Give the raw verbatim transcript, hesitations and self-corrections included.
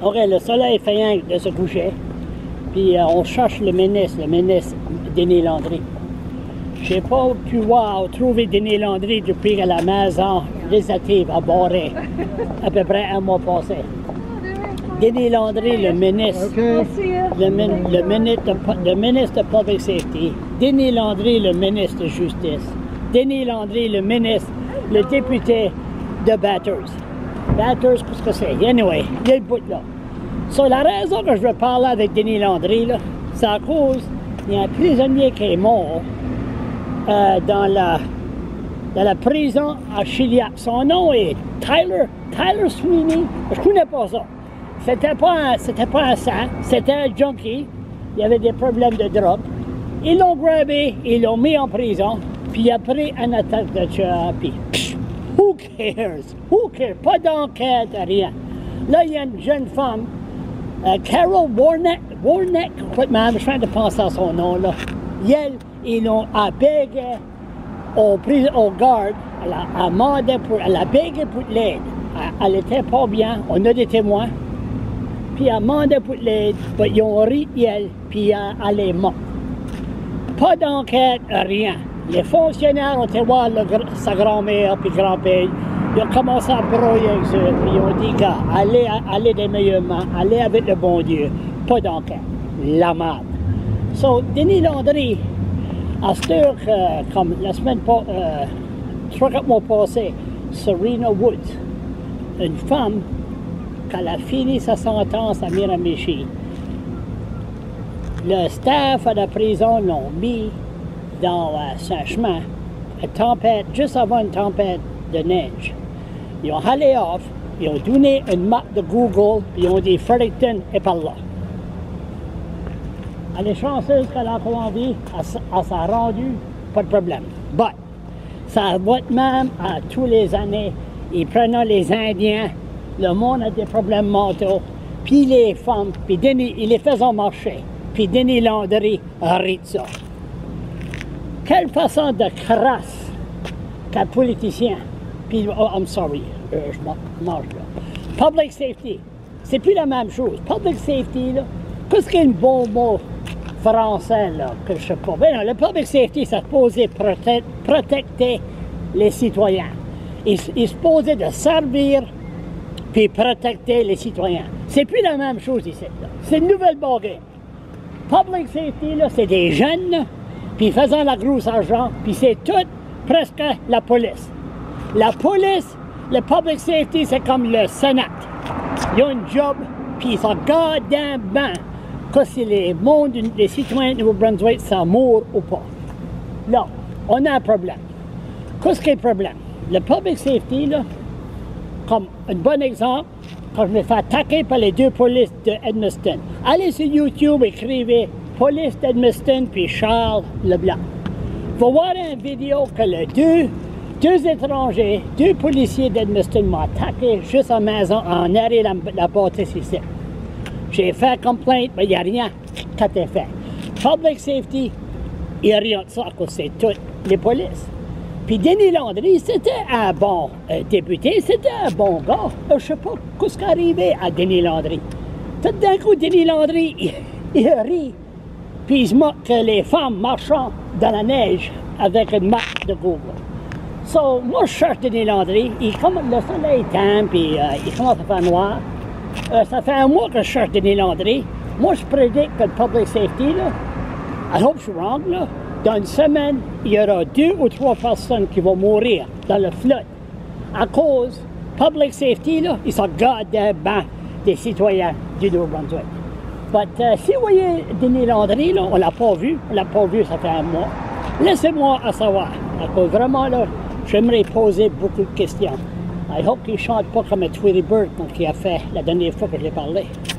OK, le soleil fait de se coucher. Puis euh, on cherche le ministre, le ministre Denis Landry. Je n'ai pas pu voir, trouver Denis Landry depuis que la maison législative a barré, à peu près un mois passé. Denis Landry, le ministre, Okay. le, min, le, ministre de, le ministre de Public Safety. Denis Landry, le ministre de Justice. Denis Landry, le ministre, le député de Bathurst. Bathurst, qu'est-ce que c'est? Anyway, il y a le bout là. So, la raison que je veux parler avec Denis Landry, c'est à cause qu'il y a un prisonnier qui est mort euh, dans, la, dans la prison à Chilliwack. Son nom est Tyler, Tyler Sweeney. Je ne connais pas ça. C'était pas un, c'était pas un sang, c'était un junkie. Il y avait des problèmes de drogue. Ils l'ont grabé, ils l'ont mis en prison, puis après un attaque de tueur, puis psh, who cares? Who cares? Pas d'enquête, rien. Là, il y a une jeune femme, euh, Carol Warneck, Warneck, écoute, man, je suis en train de penser à son nom, là. Elle, ils l'ont abégué au, au garde, elle a demandé pour, elle a bégué pour l'aide. Elle, elle était pas bien, on a des témoins. Puis elle a demandé pour l'aide, puis ils ont ri elle, puis elle est morte. Pas d'enquête, rien. Les fonctionnaires ont été voir le, sa grand-mère puis grand-père. Ils ont commencé à broyer avec eux, puis ils ont dit, gars, allez, allez des meilleures mains, allez avec le bon Dieu. Pas d'enquête. La merde. So, Denis Landry, à cette heure, euh, comme la semaine, euh, trois quatre mois passés, Serena Woods, une femme, quand elle a fini sa sentence à Miramichi, le staff de la prison l'ont mis dans euh, Saint-Chemin, une tempête, juste avant une tempête de neige. Ils ont allé off, ils ont donné une map de Google, ils ont dit Fredericton est par là. Elle est chanceuse qu'elle a encore envie, elle, elle s'est rendue, pas de problème. But, ça va être même à tous les années, ils prennent les Indiens, le monde a des problèmes mentaux, puis les femmes, puis Denis, ils les faisaient marcher, puis Denis Landry rit de ça. Quelle façon de crasse qu'un politicien, puis, oh, I'm sorry, euh, je mange là. Public safety, c'est plus la même chose. Public safety, là, qu'est-ce qu'il y a un bon mot français, là, que je sais pas. Ben non, le public safety, c'est supposé proté protecter les citoyens. Il, il est supposé de servir puis protecter les citoyens. C'est plus la même chose ici, là. C'est une nouvelle baguette. Public safety, là, c'est des jeunes, là, puis faisant la grosse argent, puis c'est tout presque la police. La police, le public safety, c'est comme le Sénat. Ils ont un job, puis ils sont gardés bien que si les mondes, les citoyens de Nouveau-Brunswick sont morts ou pas. Là, on a un problème. Qu'est-ce qui est le problème? Le public safety, là, comme un bon exemple, quand je me fais attaquer par les deux polices de Edmundston. Allez sur YouTube, écrivez police d'Edmundston puis Charles Leblanc. Il faut voir une vidéo que les deux, deux étrangers, deux policiers d'Edmundston m'ont attaqué juste à la maison en arrière de la, la bâtisse ici. J'ai fait complainte, mais il n'y a rien qui a été fait. Public safety, il n'y a rien de ça, parce que c'est toutes les polices. Puis Denis Landry, c'était un bon euh, député, c'était un bon gars. Je ne sais pas ce qui est arrivé à Denis Landry. Tout d'un coup, Denis Landry, il, il rit, puis il se moque que les femmes marchant dans la neige avec une map de Google. So, moi, je cherche Denis Landry, il, comme le soleil tombe, puis euh, il commence à faire noir. Euh, ça fait un mois que je cherche Denis Landry. Moi, je prédis que le public safety, là, I hope je suis wrong, là, dans une semaine, il y aura deux ou trois personnes qui vont mourir dans le flood. À cause, public safety, là, ils sont gardés ben des citoyens du Nouveau-Brunswick. Mais uh, si vous voyez Denis Landry, là, on ne l'a pas vu, on ne l'a pas vu, ça fait un mois. Laissez-moi à savoir. À cause vraiment, là, j'aimerais poser beaucoup de questions. I hope qu'il ne chante pas comme un Tweety Bird, qui a fait la dernière fois que je l'ai parlé.